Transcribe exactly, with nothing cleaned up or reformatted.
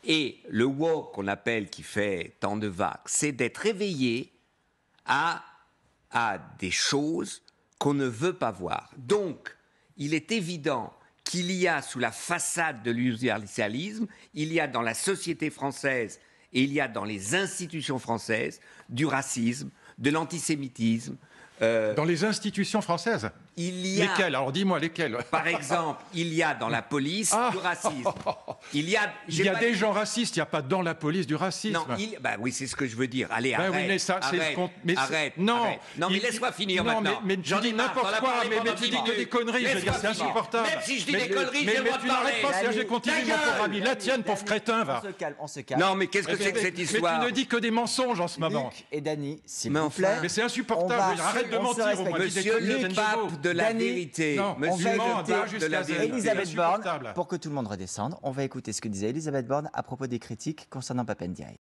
Et le woke qu'on appelle, qui fait tant de vagues, c'est d'être réveillé à, à des choses qu'on ne veut pas voir. Donc, il est évident qu'il y a sous la façade de l'universalisme, il y a dans la société française et il y a dans les institutions françaises du racisme, de l'antisémitisme. Euh, dans les institutions françaises il y a, lesquelles? Alors dis-moi lesquelles. Par exemple, il y a dans la police ah. du racisme. Il y a, il y a des dit... gens racistes, il n'y a pas dans la police du racisme. Non, il... bah oui, c'est ce que je veux dire. Allez, bah arrête, oui, mais ça, arrête, mais arrête, non, arrête. Non, mais il... laisse-moi finir non, maintenant. Mais, mais tu dis n'importe quoi, mais, mais tu dis que des conneries, je veux dire, c'est insupportable. Même si je dis mais, des conneries, mais, j'ai le droit tu de parler. n'arrêtes pas, c'est-à-dire, j'ai continué, mon pauvre ami. La tienne, pauvre crétin, va. On se calme, on se calme. Non, mais qu'est-ce que c'est que cette histoire? Mais tu ne dis que des mensonges en ce moment. Luc et Dany, s'il vous plaît. Mais c'est insupportable, arrête de mentir au moins. Monsieur le pape de la vérité. Monsieur de la vérité. Elisabeth Borne, pour que tout le monde redescende, on va écouter ce que disait Elisabeth Borne à propos des critiques concernant Pape Ndiaye.